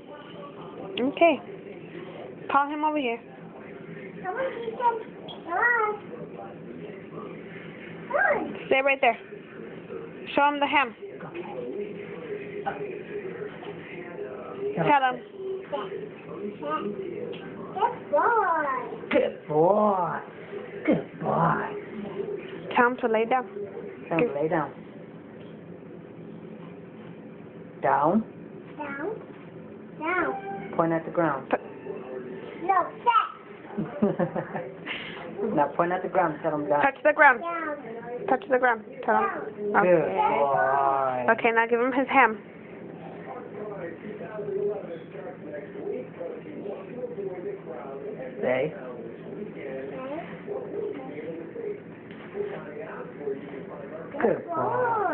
Okay. Call him over here. Come on, Ethan. Come on. Stay right there. Show him the ham. Tell him. Good boy. Good boy. Good boy. Tell him to lay down. Tell him to lay down. Down. Down. Down. Point at the ground. No, set. Now point at the ground. Tell him down. Touch the ground. Down. Touch the ground. Tell him. Good Okay. boy. Okay, now give him his ham. Stay. Good boy.